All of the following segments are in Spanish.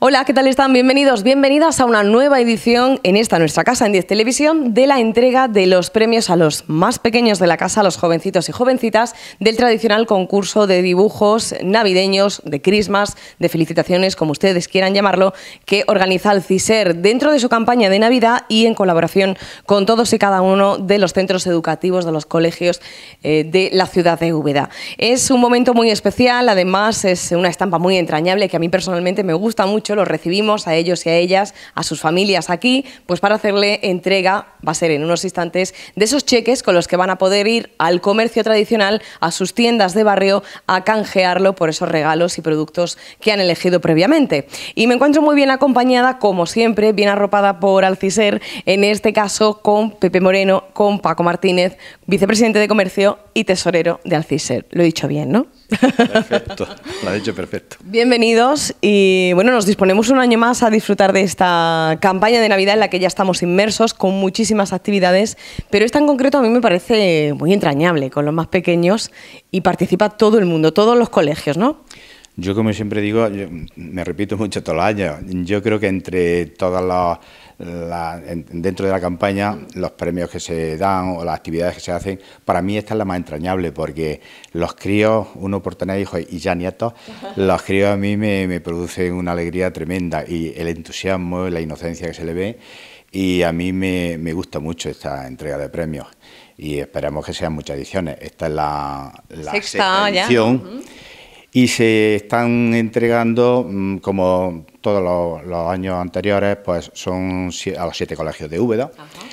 Hola, ¿qué tal están? Bienvenidos, bienvenidas a una nueva edición en esta nuestra casa en 10 Televisión de la entrega de los premios a los más pequeños de la casa, a los jovencitos y jovencitas del tradicional concurso de dibujos navideños, de Christmas, de felicitaciones, como ustedes quieran llamarlo, que organiza Alciser dentro de su campaña de Navidad y en colaboración con todos y cada uno de los centros educativos, de los colegios de la ciudad de Úbeda. Es un momento muy especial, además es una estampa muy entrañable que a mí personalmente me gusta mucho. Los recibimos a ellos y a ellas, a sus familias aquí, pues para hacerle entrega, va a ser en unos instantes, de esos cheques con los que van a poder ir al comercio tradicional, a sus tiendas de barrio, a canjearlo por esos regalos y productos que han elegido previamente. Y me encuentro muy bien acompañada, como siempre, bien arropada por Alciser, en este caso con Pepe Moreno, con Paco Martínez, vicepresidente de Comercio y tesorero de Alciser. Lo he dicho bien, ¿no? Perfecto, lo has dicho perfecto. Bienvenidos y bueno, nos disponemos un año más a disfrutar de esta campaña de Navidad en la que ya estamos inmersos con muchísimas actividades, pero esta en concreto a mí me parece muy entrañable con los más pequeños y participa todo el mundo, todos los colegios, ¿no? Yo, como siempre digo, me repito mucho todos los años, yo creo que entre todas dentro de la campaña, los premios que se dan o las actividades que se hacen, para mí esta es la más entrañable, porque los críos, uno por tener hijos y ya nietos, los críos a mí me producen una alegría tremenda y el entusiasmo, la inocencia que se le ve, y a mí me gusta mucho esta entrega de premios y esperamos que sean muchas ediciones. Esta es la sexta edición. Y se están entregando, como todos los años anteriores, pues son a los 7 colegios de Úbeda,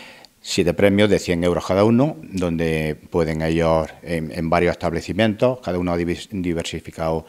7 premios de 100 euros cada uno, donde pueden ellos, en varios establecimientos, cada uno ha diversificado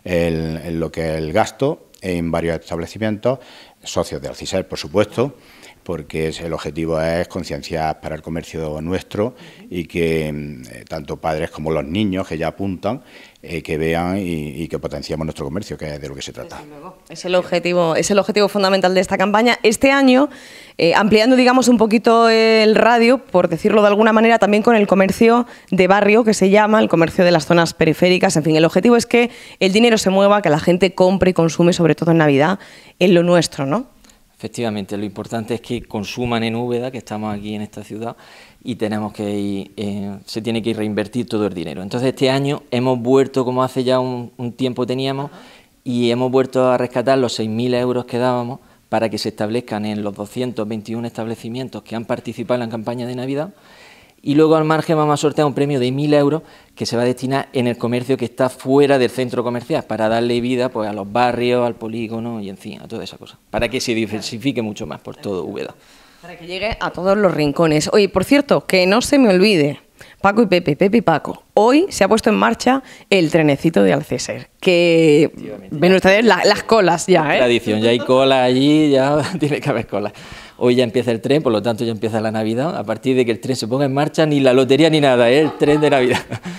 lo que es el gasto, en varios establecimientos, socios de Alciser, por supuesto, porque el objetivo es concienciar para el comercio nuestro y que tanto padres como los niños que ya apuntan, que vean y que potenciemos nuestro comercio, que es de lo que se trata. Es el objetivo fundamental de esta campaña. Este año, ampliando, digamos, un poquito el radio, por decirlo de alguna manera, también con el comercio de barrio, que se llama, el comercio de las zonas periféricas. En fin, el objetivo es que el dinero se mueva, que la gente compre y consume, sobre todo en Navidad, en lo nuestro, ¿no? Efectivamente, lo importante es que consuman en Úbeda, que estamos aquí en esta ciudad, y tenemos que ir, se tiene que reinvertir todo el dinero. Entonces este año hemos vuelto, como hace ya un tiempo teníamos, y hemos vuelto a rescatar los 6.000 euros que dábamos para que se establezcan en los 221 establecimientos que han participado en la campaña de Navidad. Y luego al margen vamos a sortear un premio de 1.000 euros que se va a destinar en el comercio que está fuera del centro comercial, para darle vida pues, a los barrios, al polígono y en fin, a toda esa cosa, para que se diversifique mucho más por todo Úbeda. Para que llegue a todos los rincones. Oye, por cierto, que no se me olvide, Paco y Pepe, Pepe y Paco, hoy se ha puesto en marcha el trenecito de Alciser, que ven ustedes las colas ya, ¿eh? Tradición, ya hay colas allí, ya tiene que haber colas. Hoy ya empieza el tren, por lo tanto ya empieza la Navidad. A partir de que el tren se ponga en marcha, ni la lotería ni nada, es el tren de Navidad.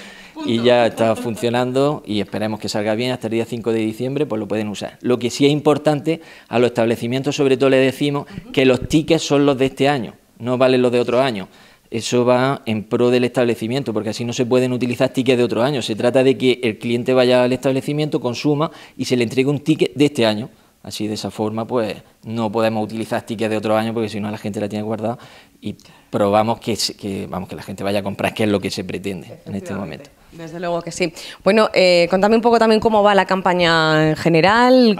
Y ya está funcionando y esperemos que salga bien hasta el día 5 de diciembre, pues lo pueden usar. Lo que sí es importante, a los establecimientos sobre todo les decimos que los tickets son los de este año, no valen los de otro año. Eso va en pro del establecimiento, porque así no se pueden utilizar tickets de otro año. Se trata de que el cliente vaya al establecimiento, consuma y se le entregue un ticket de este año. Así, de esa forma, pues no podemos utilizar tickets de otro año porque si no la gente la tiene guardada y probamos que la gente vaya a comprar, que es lo que se pretende en este momento. Desde luego que sí. Bueno, contame un poco también cómo va la campaña en general,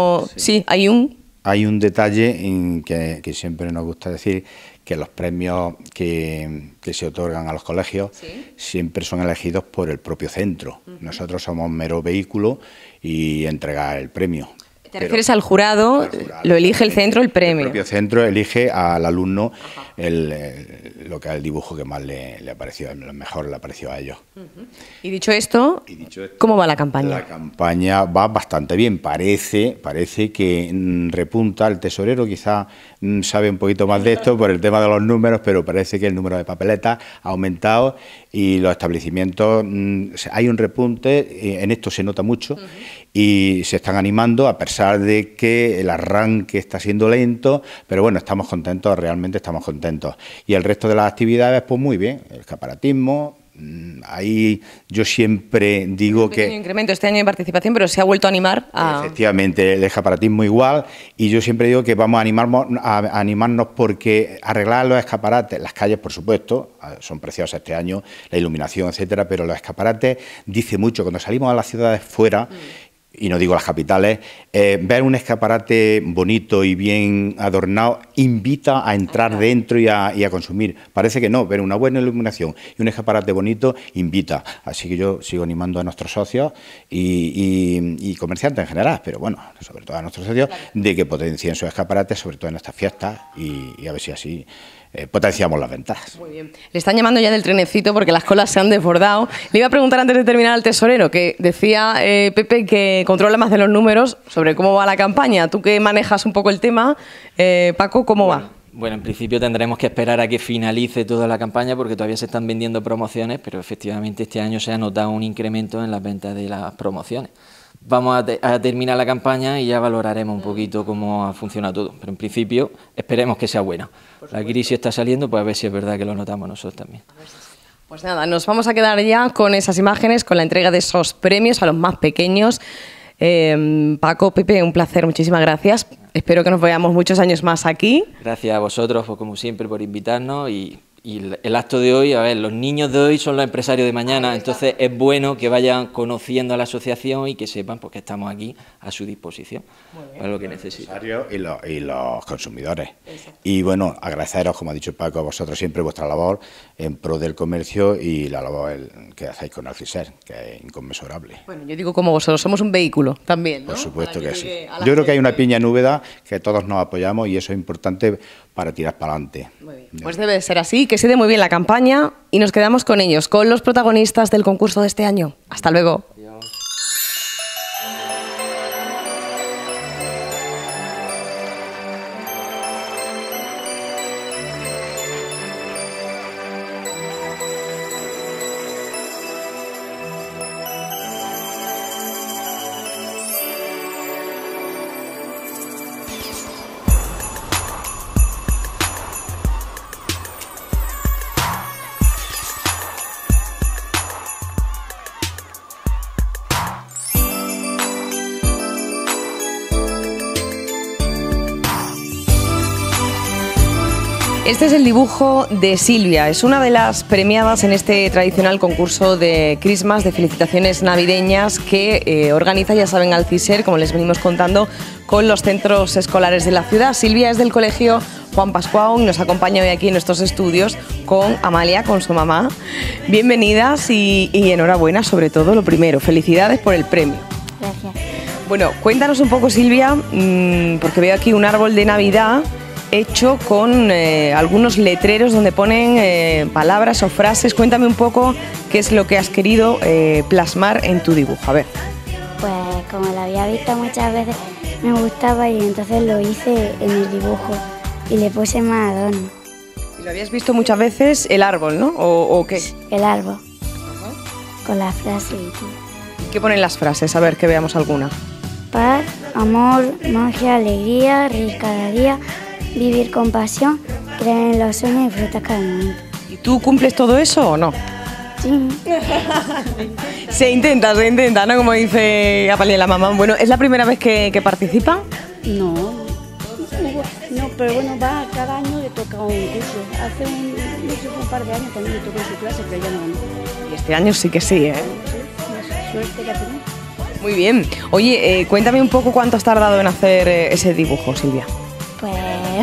hay un detalle en que siempre nos gusta decir, que los premios que se otorgan a los colegios siempre son elegidos por el propio centro. Nosotros somos un mero vehículo y entregar el premio. ¿Te refieres al jurado? Lo elige el centro, el premio. El propio centro elige al alumno lo que es el dibujo que más le ha parecido, lo mejor le ha parecido a ellos. Y dicho esto, ¿cómo va la campaña? La campaña va bastante bien, parece que repunta. El tesorero quizá sabe un poquito más de esto por el tema de los números, pero parece que el número de papeletas ha aumentado y los establecimientos, hay un repunte, en esto se nota mucho y se están animando a pesar de que el arranque está siendo lento, pero bueno, estamos contentos, realmente estamos contentos. Y el resto de las actividades, pues muy bien, el escaparatismo, Ahí yo siempre digo un pequeño que... incremento este año de participación, pero se ha vuelto a animar a... Efectivamente, el escaparatismo igual, y yo siempre digo que vamos a animarnos porque arreglar los escaparates, las calles por supuesto, son preciosas este año, la iluminación, etcétera, pero los escaparates dice mucho. Cuando salimos a las ciudades fuera, y no digo las capitales, ver un escaparate bonito y bien adornado invita a entrar dentro y a consumir. Parece que no, pero una buena iluminación y un escaparate bonito invita. Así que yo sigo animando a nuestros socios y comerciantes en general, pero bueno, sobre todo a nuestros socios, de que potencien sus escaparates, sobre todo en estas fiestas, y a ver si así potenciamos las ventas. Muy bien. Le están llamando ya del trenecito porque las colas se han desbordado. Le iba a preguntar antes de terminar al tesorero, que decía Pepe que controla más de los números, sobre cómo va la campaña. Tú que manejas un poco el tema, Paco, ¿cómo va? Bueno, en principio tendremos que esperar a que finalice toda la campaña porque todavía se están vendiendo promociones, pero efectivamente este año se ha notado un incremento en las ventas de las promociones. Vamos a terminar la campaña y ya valoraremos un poquito cómo ha funcionado todo, pero en principio esperemos que sea bueno. La crisis está saliendo, pues a ver si es verdad que lo notamos nosotros también. Pues nada, nos vamos a quedar ya con esas imágenes, con la entrega de esos premios a los más pequeños. Paco, Pepe, un placer, muchísimas gracias. Espero que nos veamos muchos años más aquí. Gracias a vosotros, pues, como siempre, por invitarnos y el acto de hoy, a ver, los niños de hoy son los empresarios de mañana, entonces es bueno que vayan conociendo a la asociación y que sepan pues, que estamos aquí a su disposición para lo que necesiten. Y los consumidores. Exacto. Y bueno, agradeceros, como ha dicho Paco, a vosotros siempre vuestra labor en pro del comercio y la labor que hacéis con Alciser, que es inconmensurable. Bueno, yo digo como vosotros, somos un vehículo también, ¿no? Por supuesto que sí. Yo creo que hay una piña en Úbeda que todos nos apoyamos y eso es importante para tirar para adelante. Muy bien. Pues debe de ser así, que se dé muy bien la campaña y nos quedamos con ellos, con los protagonistas del concurso de este año. Hasta luego. Este es el dibujo de Silvia, es una de las premiadas en este tradicional concurso de Christmas, de felicitaciones navideñas que organiza, ya saben, Alciser, como les venimos contando, con los centros escolares de la ciudad. Silvia es del colegio Juan Pascual y nos acompaña hoy aquí en nuestros estudios con Amalia, con su mamá. Bienvenidas y enhorabuena, sobre todo lo primero, felicidades por el premio. Gracias. Bueno, cuéntanos un poco, Silvia, porque veo aquí un árbol de Navidad hecho con algunos letreros donde ponen palabras o frases. Cuéntame un poco qué es lo que has querido plasmar en tu dibujo. A ver. Pues como lo había visto muchas veces, me gustaba y entonces lo hice en el dibujo y le puse más adorno. ¿Y lo habías visto muchas veces el árbol, no? ¿O qué? El árbol. Con las frases y todo. ¿Y qué ponen las frases? A ver, que veamos alguna. Paz, amor, magia, alegría, reír cada día, vivir con pasión, creer en los sueños y disfrutar cada momento. ¿Y tú cumples todo eso o no? Sí. Se intenta, ¿no? Como dice Amalia, la mamá. Bueno, ¿es la primera vez que participa? No, pero bueno, va cada año le toca un curso. Hace un par de años también le tocó su clase, pero ya no ganó. Y este año sí que sí, ¿eh? Sí, suerte que tenemos. Muy bien. Oye, cuéntame un poco cuánto has tardado en hacer ese dibujo, Silvia. Pues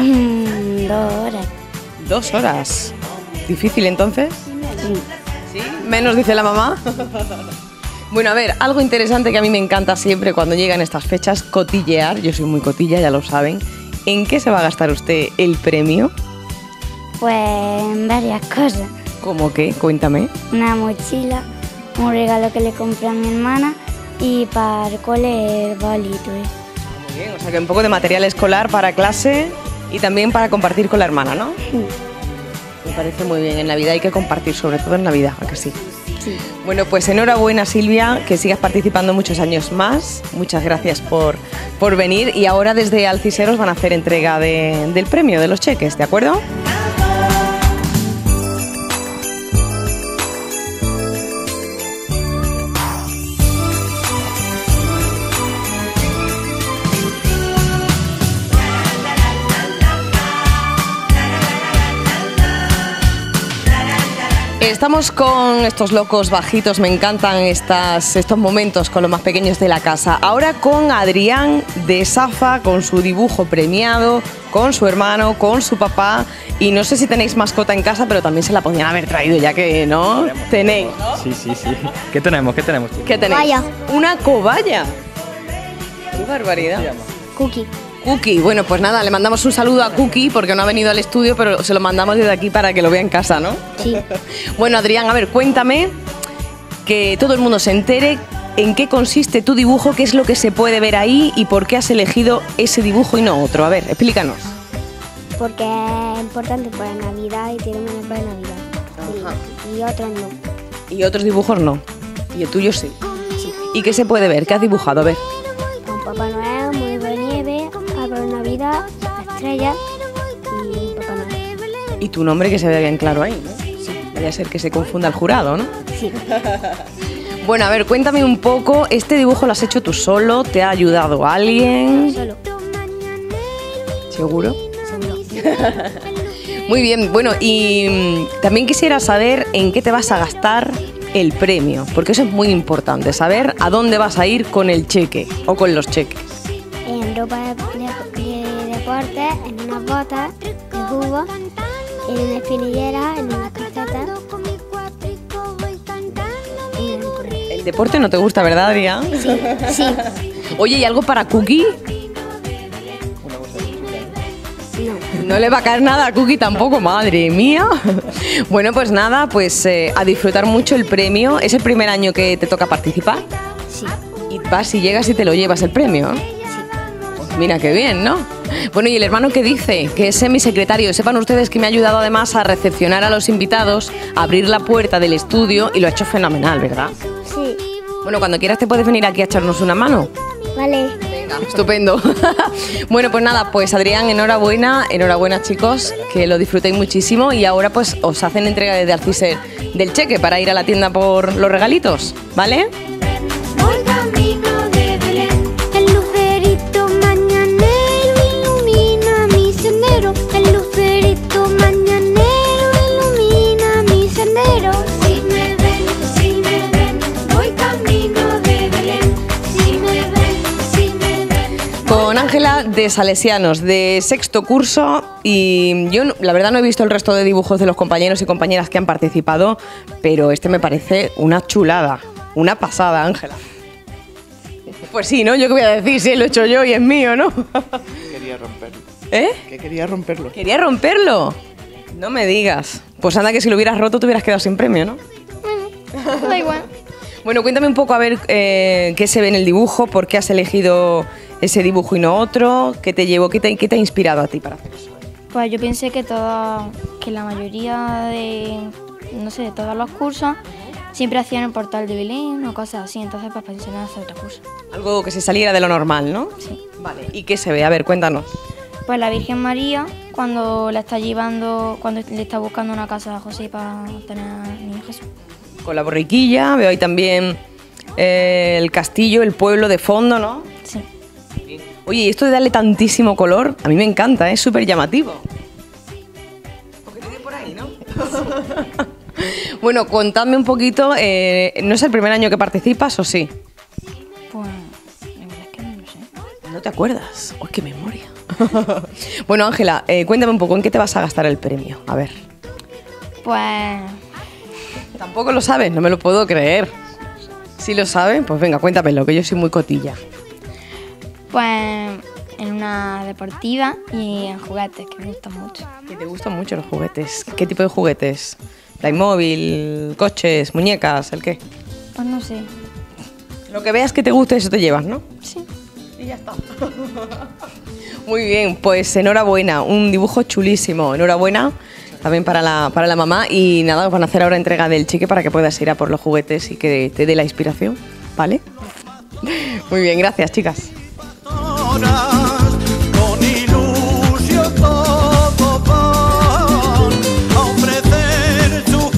2 horas. 2 horas. ¿Difícil entonces? Sí. ¿Sí? Menos, dice la mamá. Bueno, a ver, algo interesante que a mí me encanta siempre cuando llegan estas fechas, cotillear. Yo soy muy cotilla, ya lo saben. ¿En qué se va a gastar usted el premio? Pues en varias cosas. ¿Cómo qué? Cuéntame. Una mochila, un regalo que le compré a mi hermana y para el cole el bolito. Muy bien, o sea que un poco de material escolar para clase y también para compartir con la hermana, ¿no? Sí. Me parece muy bien, en Navidad hay que compartir, sobre todo en Navidad, ¿a que sí? Sí. Bueno, pues enhorabuena, Silvia, que sigas participando muchos años más. Muchas gracias por venir y ahora desde Alciser os van a hacer entrega del premio, de los cheques, ¿de acuerdo? Estamos con estos locos bajitos, me encantan estos momentos con los más pequeños de la casa. Ahora con Adrián de Safa, con su dibujo premiado, con su hermano, con su papá. Y no sé si tenéis mascota en casa, pero también se la podían haber traído, ya que no tenéis, ¿no? Sí. ¿Qué tenemos? ¿Qué tenéis? Cobaya. Una cobaya. Qué barbaridad. Cookie. Cookie, bueno, pues nada, le mandamos un saludo a Cookie porque no ha venido al estudio, pero se lo mandamos desde aquí para que lo vea en casa, ¿no? Sí. Bueno, Adrián, a ver, cuéntame, que todo el mundo se entere en qué consiste tu dibujo, qué es lo que se puede ver ahí y por qué has elegido ese dibujo y no otro. A ver, explícanos. Porque es importante para Navidad y tiene menos para Navidad. Y otros no. Y otros dibujos no. Y el tuyo sí. ¿Y qué se puede ver? ¿Qué has dibujado? A ver. Con Papá Noel, muñeco de nieve, árbol de Navidad, estrellas y Papá Noel. Y tu nombre que se ve bien claro ahí, ¿no? Sí. Vaya a ser que se confunda el jurado, ¿no? Sí. Bueno, a ver, cuéntame un poco, ¿este dibujo lo has hecho tú solo? ¿Te ha ayudado alguien? Solo. ¿Seguro? Seguro. Muy bien, bueno, y también quisiera saber en qué te vas a gastar el premio, porque eso es muy importante, saber a dónde vas a ir con el cheque o con los cheques. En ropa de deporte, en unas botas de jugo, en una espinillera, en unas calcetas. Y en el correo. El deporte no te gusta, ¿verdad, Adrián? Sí. Oye, ¿y algo para Cookie? No le va a caer nada a Cookie tampoco, madre mía. Bueno, pues nada, pues a disfrutar mucho el premio. ¿Es el primer año que te toca participar? Sí. Y vas y llegas y te lo llevas el premio, ¿eh? Pues mira qué bien, ¿no? Bueno, ¿y el hermano qué dice? Que es mi secretario. Sepan ustedes que me ha ayudado además a recepcionar a los invitados, a abrir la puerta del estudio y lo ha hecho fenomenal, ¿verdad? Sí. Bueno, cuando quieras te puedes venir aquí a echarnos una mano. Vale. Estupendo. Bueno, pues nada, pues Adrián, enhorabuena chicos, que lo disfrutéis muchísimo y ahora pues os hacen entrega desde Alciser del cheque para ir a la tienda por los regalitos, ¿vale? Voy camino de Belén, el lucerito mañanero ilumina mi sendero, el lucerito mañanero ilumina mi sendero. Si me ven, voy camino de Belén, si me ven. Con Ángela de Salesianos, de sexto curso, y yo la verdad no he visto el resto de dibujos de los compañeros y compañeras que han participado, pero este me parece una chulada, una pasada, Ángela. Pues sí, ¿no? Yo qué voy a decir, si lo he hecho yo y es mío, ¿no? Quería romperlo. ¿Eh? Que quería romperlo. ¿Quería romperlo? No me digas. Pues anda que si lo hubieras roto te hubieras quedado sin premio, ¿no? Da igual. Bueno, cuéntame un poco a ver qué se ve en el dibujo, por qué has elegido ese dibujo y no otro, qué te llevó, qué te ha inspirado a ti para hacer eso. Pues yo pensé que la mayoría de todos los cursos siempre hacían el portal de Belén o cosas así, entonces pues pensé en hacer otra cosa. Algo que se saliera de lo normal, ¿no? Sí. Vale, ¿y qué se ve? A ver, cuéntanos. Pues la Virgen María, cuando le está buscando una casa a José para tener al niño Jesús. Con la borriquilla, veo ahí también el castillo, el pueblo de fondo, ¿no? Sí. Oye, y esto de darle tantísimo color, a mí me encanta, es súper llamativo. Porque te dio por ahí, ¿no? Bueno, contadme un poquito, ¿no es el primer año que participas o sí? Pues la verdad es que no lo sé. ¿No te acuerdas? ¡Uy, qué memoria! Bueno, Ángela, cuéntame un poco, ¿en qué te vas a gastar el premio? A ver. Pues Tampoco lo sabes, no me lo puedo creer. Si lo sabes, pues venga, cuéntamelo, que yo soy muy cotilla. Pues en una deportiva y en juguetes, que me gustan mucho. Que te gustan mucho los juguetes. ¿Qué tipo de juguetes? ¿Playmobil, coches, muñecas, el qué? Pues no sé. Lo que veas que te guste, eso te llevas, ¿no? Sí. Y ya está. Muy bien, pues enhorabuena, un dibujo chulísimo. Enhorabuena también para la mamá. Y nada, os van a hacer ahora entrega del cheque para que puedas ir a por los juguetes y que te dé la inspiración, ¿vale? Muy bien, gracias, chicas. Con ilusión todo van a ofrecer sus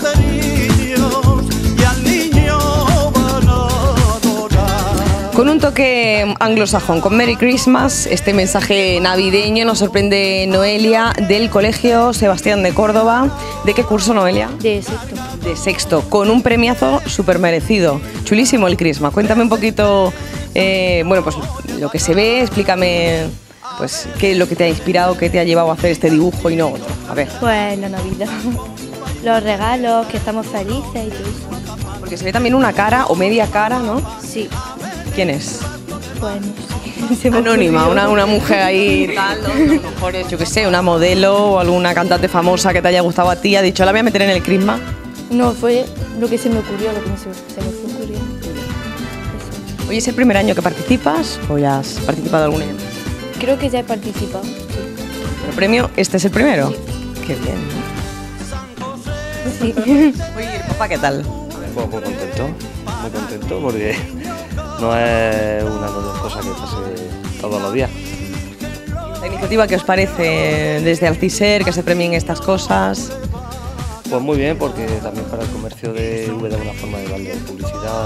corderitos y al niño van a adorar. Con un toque toque anglosajón con Merry Christmas, este mensaje navideño nos sorprende Noelia del Colegio Sebastián de Córdoba. ¿De qué curso, Noelia? De sexto. De sexto, con un premiazo súper merecido. Chulísimo el Christmas. Cuéntame un poquito, bueno, pues lo que se ve, explícame pues qué es lo que te ha inspirado, qué te ha llevado a hacer este dibujo y no otro. A ver. Pues la Navidad, los regalos, que estamos felices y todo eso. Porque se ve también una cara o media cara, ¿no? Sí, ¿Quién es? pues no sé. Anónima, una mujer ahí tal, ¿no? A lo mejor es, yo qué sé, una modelo o alguna cantante famosa que te haya gustado a ti, ha dicho, la voy a meter en el Christmas. No, fue lo que se me ocurrió, lo que se me fue ocurriendo. Eso. Oye, ¿es el primer año que participas o ya has participado algún año? Creo que ya he participado. Sí. ¿El premio? ¿Este es el primero? Sí. Qué bien, ¿no? Sí. Oye, papá, ¿qué tal? Pues muy contento porque no es una cosa que pase todos los días. ¿La iniciativa qué os parece desde Alciser, que se premien estas cosas? Pues muy bien, porque también para el comercio de Úbeda es una forma de darle publicidad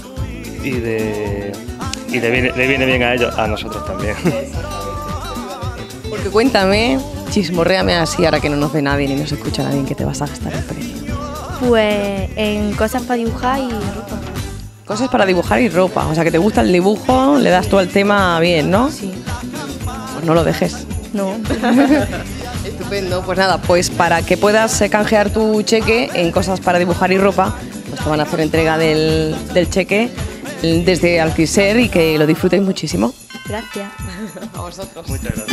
y le viene bien a ellos, a nosotros también. Porque cuéntame, chismorréame así ahora que no nos ve nadie ni nos escucha nadie, ¿qué te vas a gastar el premio? Pues en cosas para dibujar y ropa. Cosas para dibujar y ropa, o sea que te gusta el dibujo, le das tú al tema bien, ¿no? Sí. Pues no lo dejes. No. Estupendo, pues nada, pues para que puedas canjear tu cheque en cosas para dibujar y ropa, pues te van a hacer entrega del cheque desde Alciser y que lo disfrutéis muchísimo. Gracias. A vosotros. Muchas gracias.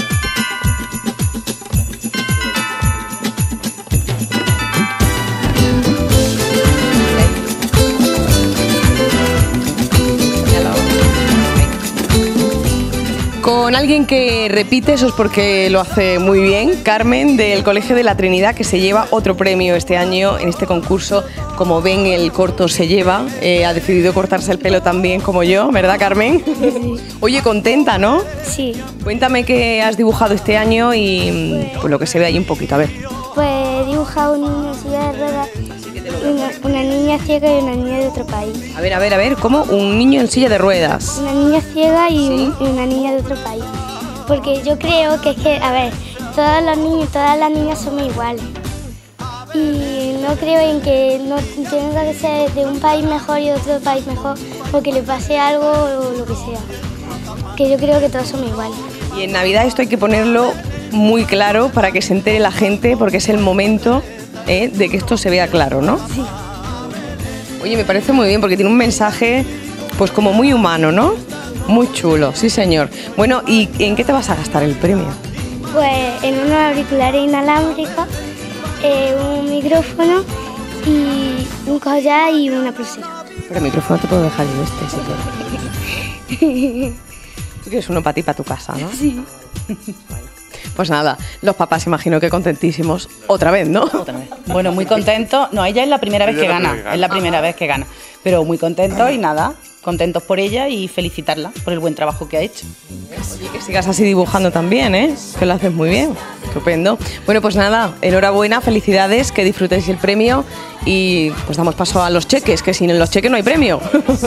Con alguien que repite, eso es porque lo hace muy bien, Carmen del Colegio de la Trinidad, que se lleva otro premio este año en este concurso. Como ven, el corto se lleva, ha decidido cortarse el pelo también como yo, ¿verdad, Carmen? Sí. Oye, contenta, ¿no? Sí. Cuéntame qué has dibujado este año y pues lo que se ve ahí un poquito, a ver. Pues he dibujado un niño en silla de ruedas, una niña ciega y una niña de otro país. A ver, ¿cómo? Un niño en silla de ruedas. Una niña ciega y, ¿Sí? y una niña de otro país. Porque yo creo que es que, a ver, todos los niños y todas las niñas somos iguales. Y no creo en que no tenga que ser de un país mejor y de otro país mejor porque le pase algo o lo que sea. Que yo creo que todos somos iguales. Y en Navidad esto hay que ponerlo muy claro para que se entere la gente, porque es el momento de que esto se vea claro, ¿no? Sí. Oye, me parece muy bien porque tiene un mensaje pues como muy humano, ¿no? Muy chulo, sí señor. Bueno, ¿y en qué te vas a gastar el premio? Pues en unos auriculares inalámbricos, un micrófono y un collar y una pulsera. Pero el micrófono te puedo dejar yo si quieres. Tú quieres uno para ti, para tu casa, ¿no? Sí. Pues nada, los papás imagino que contentísimos otra vez, ¿no? Otra vez. Bueno, muy contentos. No, ella es la primera vez que gana. Es la primera vez que gana. Pero muy contentos y nada, contentos por ella y felicitarla por el buen trabajo que ha hecho. Oye, que sigas así dibujando también, ¿eh? Que lo haces muy bien. Estupendo. Bueno, pues nada, enhorabuena, felicidades, que disfrutéis el premio y pues damos paso a los cheques, que sin los cheques no hay premio.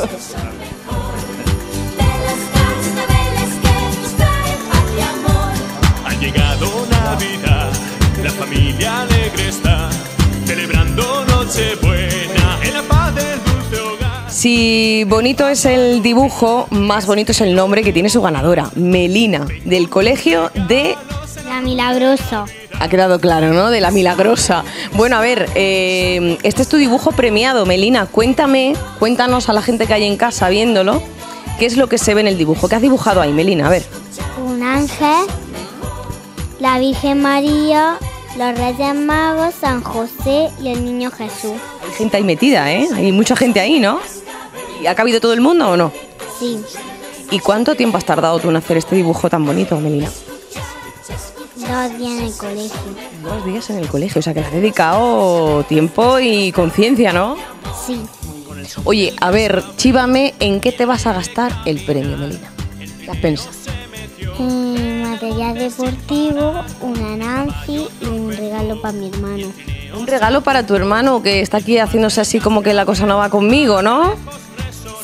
Ha llegado Navidad, la familia alegre está, celebrando Nochebuena en la paz del dulce hogar. Si bonito es el dibujo, más bonito es el nombre que tiene su ganadora, Melina, del Colegio de... La Milagrosa. Ha quedado claro, ¿no? De la Milagrosa. Bueno, a ver, este es tu dibujo premiado, Melina. Cuéntanos a la gente que hay en casa viéndolo, qué es lo que se ve en el dibujo. ¿Qué has dibujado ahí, Melina? A ver. Un ángel, la Virgen María, los Reyes Magos, San José y el Niño Jesús. Hay gente ahí metida, ¿eh? Hay mucha gente ahí, ¿no? ¿Y ha cabido todo el mundo o no? Sí. ¿Y cuánto tiempo has tardado tú en hacer este dibujo tan bonito, Melina? 2 días en el colegio. 2 días en el colegio, o sea que le has dedicado tiempo y conciencia, ¿no? Sí. Oye, a ver, chívame, ¿en qué te vas a gastar el premio, Melina? ¿Qué has pensado? Material deportivo, una Nancy y un regalo para mi hermano. Un regalo para tu hermano que está aquí haciéndose así como que la cosa no va conmigo, ¿no? Sí.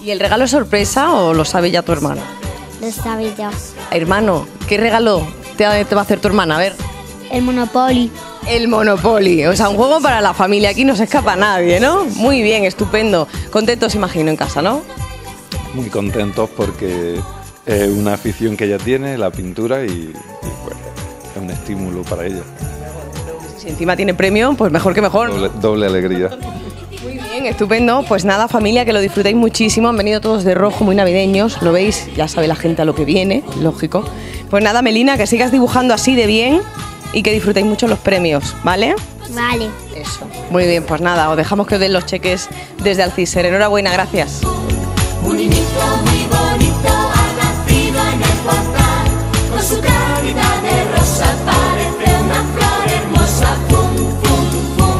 ¿Y el regalo es sorpresa o lo sabe ya tu hermano? Lo sabe ya. Hermano, ¿qué regalo te va a hacer tu hermana? A ver. El Monopoly. El Monopoly, o sea, un juego para la familia, aquí no se escapa nadie, ¿no? Muy bien, estupendo. Contentos, imagino, en casa, ¿no? Muy contentos porque es una afición que ella tiene, la pintura, y pues, es un estímulo para ella. Si encima tiene premio, pues mejor que mejor. Doble alegría. Muy bien, estupendo. Pues nada, familia, que lo disfrutéis muchísimo. Han venido todos de rojo, muy navideños, lo veis, ya sabe la gente a lo que viene, lógico. Pues nada, Melina, que sigas dibujando así de bien y que disfrutéis mucho los premios, ¿vale? Vale. Eso. Muy bien, pues nada, os dejamos que os den los cheques desde Alciser. Enhorabuena, gracias. Un niñito muy bonito ha nacido en el portal, con su carita de rosa parece una flor hermosa. Fum, fum, fum.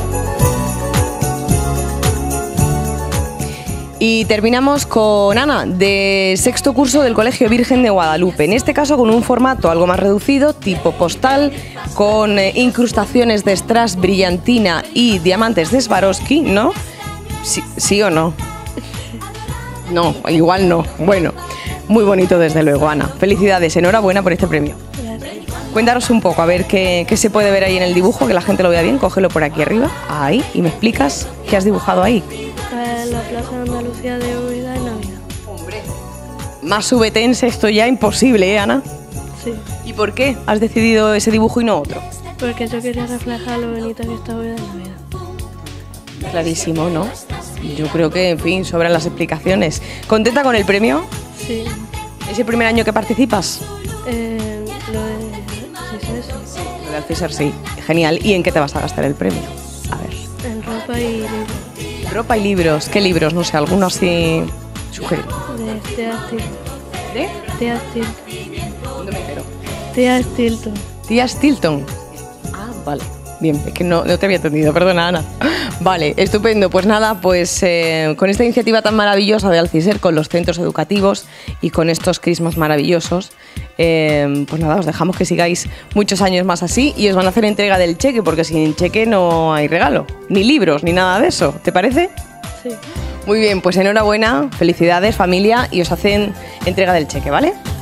Y terminamos con Ana, de sexto curso del Colegio Virgen de Guadalupe. En este caso con un formato algo más reducido, tipo postal, con incrustaciones de strass, brillantina y diamantes de Swarovski, ¿no? ¿Sí o no? No, igual no. Bueno, muy bonito desde luego, Ana. Felicidades, enhorabuena por este premio. Cuéntanos un poco, a ver qué se puede ver ahí en el dibujo, que la gente lo vea bien. Cógelo por aquí arriba, ahí, y me explicas qué has dibujado ahí. La Plaza de Andalucía de Úbeda en Navidad. Hombre, más subetense esto ya imposible, ¿eh, Ana? Sí. ¿Y por qué has decidido ese dibujo y no otro? Porque yo quería reflejar lo bonita que está Úbeda en Navidad. Clarísimo, ¿no? Yo creo que, en fin, sobran las explicaciones. ¿Contenta con el premio? Sí. ¿Es el primer año que participas? Lo de Alciser, sí. Lo de Alciser, sí. Genial. ¿Y en qué te vas a gastar el premio? A ver. En ropa y libros. Ropa y libros. ¿Qué libros? No sé, alguno así sugerido. De Tía Stilton. ¿De? Tía Stilton. ¿Dónde me entero? Tía Stilton. Tía Stilton. Ah, vale. Bien, es que no te había entendido, perdona, Ana. Vale, estupendo. Pues nada, pues con esta iniciativa tan maravillosa de Alciser, con los centros educativos y con estos crismas maravillosos, pues nada, os dejamos que sigáis muchos años más así y os van a hacer entrega del cheque, porque sin cheque no hay regalo, ni libros, ni nada de eso. ¿Te parece? Sí. Muy bien, pues enhorabuena, felicidades familia, y os hacen entrega del cheque, ¿vale?